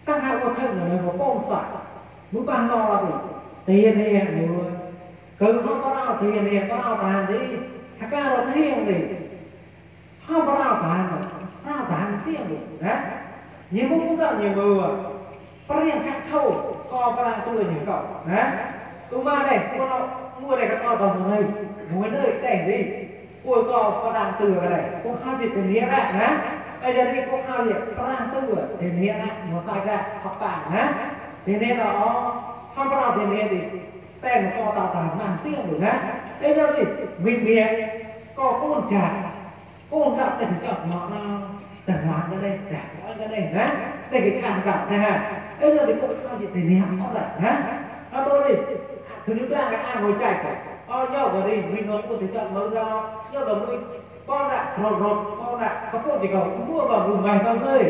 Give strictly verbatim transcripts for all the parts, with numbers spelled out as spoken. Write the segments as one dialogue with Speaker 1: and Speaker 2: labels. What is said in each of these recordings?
Speaker 1: sang hai con thân là nó bông sỏi muốn ban lo thì tiền này người cứ không có nào tiền này có nào tàn đi thật ra là thấy không gì không có nào tàn mà sao tàn riêng được đấy nhiều cũng cũng gặp nhiều người phát hiện chắc châu co cái là tôi nhiều cậu đấy tôi mà đây cô nó mua này các con còn này muốn nơi cảnh đi ôi co có đang từ cái này cũng hai gì tiền nghĩa đấy đấy bây giờ đi cũng hai gì có đang từ tiền nghĩa đấy nó sai ra học bản đấy thế nên là không có nào tiền nghĩa thì tên co tạo tàn làm riêng được đấy bây giờ thì mình bịa co con trả con gặp thì chọn nó tần hóa cái đây trả cái đây đấy đây cái tràn gặp thế ha bây giờ thì cũng hai gì tiền nghĩa có lại đấy à, tôi đi thứ nhất là cái ai ngồi chạy cả ờ nhau vào đi mình nói cô thì chọn mới ra nhau vào mình con ạ rột rột con ạ có cô thì còn mua vào vùng mày con ơi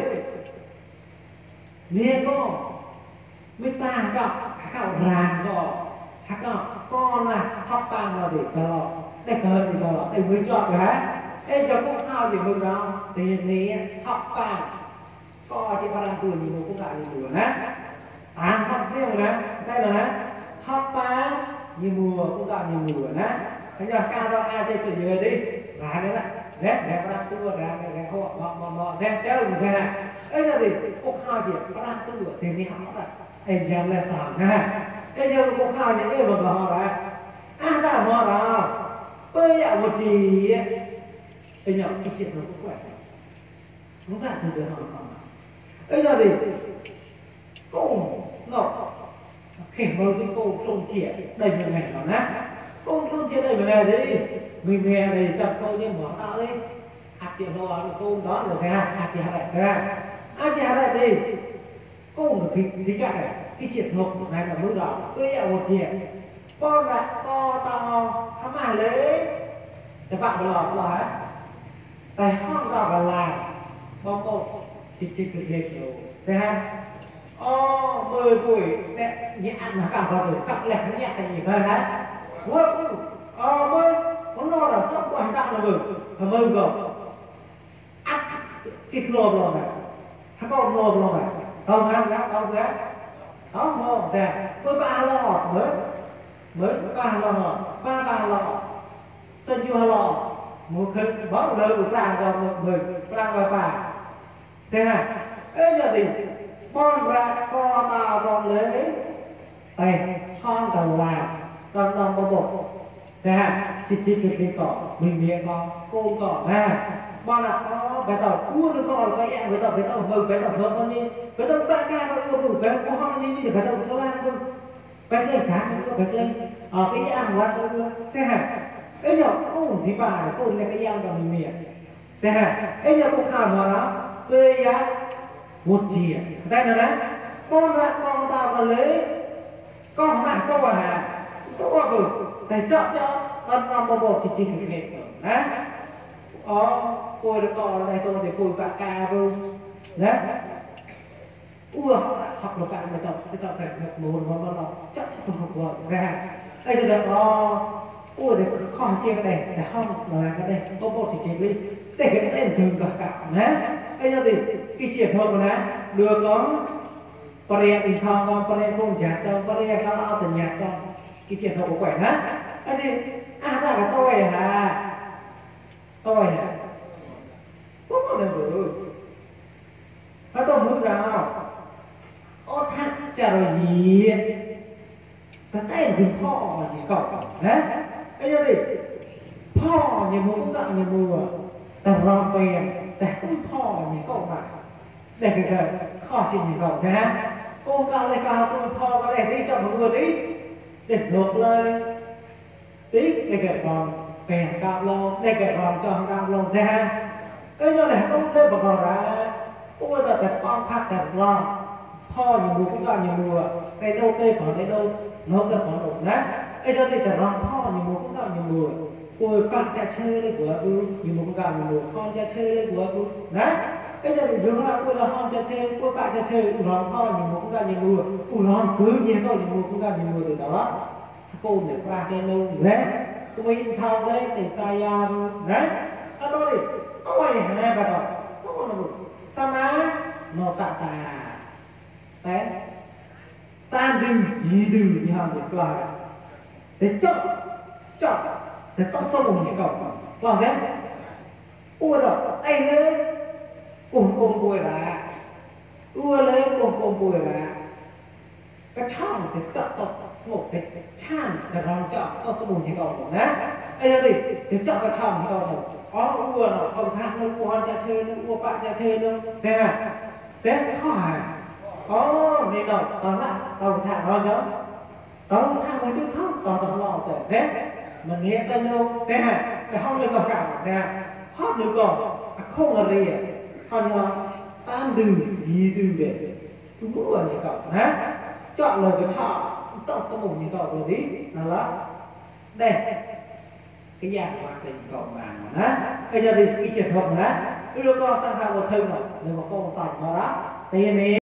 Speaker 1: liền con mình ta gặp khảo ràng rồi hả con con là thắp tàng vào để cho để cờ thì cho để mới chọn rồi hả ê cho cũng thao thì mừng đó tiền này thắp tàng co chỉ ba đang cười nhìn một cũng lại nhìn đùa nè à thắp riêng nè đây là nè thắp tàng như mùa cũng gặp như mùa nè thế giờ ca do ai chơi chuyện gì đi là đấy là đấy để có đang tua ra cái họ họ họ họ xem chơi một cái ấy là gì cũng hai chuyện có đang tua tiền đi học là em giờ là sao nè bây giờ cũng hai những em mà họ là à ta họ là bây giờ một gì bây giờ cái chuyện nó cũng khỏe không phải từ từ họ không bây giờ thì cũng ngọc khển mơ cái cô không chia đầy một ngày đó nè cô không chia đầy một ngày đấy mình nghe đây chặt cô như mở tạo đi hạt tiền đồ là cô đó được thế hạt tiền hạt đấy hạt tiền hạt đấy đi cô được thì thì cả này cái chuyện ngọc này là mới đó tôi ở một chuyện con là to to hám à lấy các bạn lọt lọt tại không rõ là làm bao cô chỉ chỉ thực hiện kiểu thế ha ô mười tuổi nè nhẹ ăn mà cả vào rồi cặp lẹt nhẹ thành gì thôi hả mười ờ mười nó lo là sắp quan trọng là mừng là mừng rồi ăn kịp lô rồi này hắn con lô rồi này không ăn đó không thế không không thế tôi ba lò mới mới ba lò ba ba lò sân chưa lò một khi bó lời của làng rồi một người làng và bà xem này ê giờ thì con ra co tao con lấy tay con tàu làm con con con bột xem chít chít chít chít cỏ mình miệng con cô cỏ ha con là có phải tàu cua được con cái em phải tàu phải tàu mừng phải tàu mừng con đi phải tàu ba ca con yêu mừng phải có ho như như để phải tàu cho lan không phải lên cá phải lên ở cái ăn quá tôi xem hả ấy nhở cô thì bà cô là cái ăn còn mình miệng xem hả ấy nhở cô khảo mà đó tươi á một chỉ đây là đấy con ra con tao còn lấy con mà câu à câu à rồi thầy chọn cho con con một một chỉ chỉ thực hiện đấy ó cô được con này tôi thì cô cả ca luôn đấy ui học được cả người tập cái tập phải học một một một một chắc chắn học rồi ra đây là được ó ui để không chia cái này để không là cái này có một chỉ chỉ đi để cái tên thường cả cả đấy bây giờ thì cái chuyện hợp này được có Korea thì thong con Korea không chặt đâu Korea cao lao từ nhạc con cái chuyện hợp của quẻ hết cái gì à ta là tôi à tôi à không có được rồi nó tôi muốn nào ô thắt chả rồi gì cái tên thìพ่อgì cậu đấy bây giờ thì พ่อ như muốn gặp như mùa tao lo vềแต่คุณพ่อนี่ก็มาแต่คือข้อสิ่งที่เขานะฮะโอ้การเลยการคุณพ่อก็ได้ที่จะมาเงินนี้เด็ดหลบเลยtí để kể còn kèm cam lô để kể còn cho cam lô ra cái như này không lên vào còn ra ôi giờ thật con phát thật lo พ่อ như mùa cũng gặp như mùa cái đâu cây còn cái đâu nó được còn đổ nát cái giờ thì thật lo พ่อ như mùa cũng gặp như mùa ôi con sẽ chơi lên của tôi như một con gà mùa con sẽ chơi lên của tôi đấy bây giờ mình hướng là ôi là con sẽ chơi ôi bạn sẽ chơi ủ non con như một con gà như mùa ủ non cứ như con như một con gà như mùa từ đó cô để qua cái lâu đấy tôi mới thao đấy để sai đấy à tôi có ai để hai bà đó có con là sao má nó tạ tà đấy tan đừng gì đừng như hàng được là để chọn chọn để tóc sâu một những cầu làm thế ua rồi anh lên cùng cùng bùi là ua lên cùng cùng bùi là cái chọn thì chọn tóc một cái chăn cái rong chọn tóc sâu một những cầu nè anh là gì thì chọn cái chọn những cầu có ua nó không thang nó ua cha chơi nó ua bạn cha chơi nó xem à xem khó hả có nên đâu tao lại tao thả nó nhớ tao thả một chút không tao tao lo để thế mình nghe tên đâu thế hả cái không lên còn cả thế hot được còn không là gì không nhớ tan đừng gì đừng để chúng mua như cậu hả chọn lời cái chọn tao sẽ một như cậu rồi đi là đó đây cái dạng hoạt tình cậu mà hả bây giờ thì cái chuyện thuật hả cái đứa con sang hàng một thân rồi nhưng mà con sạch mà đó tiền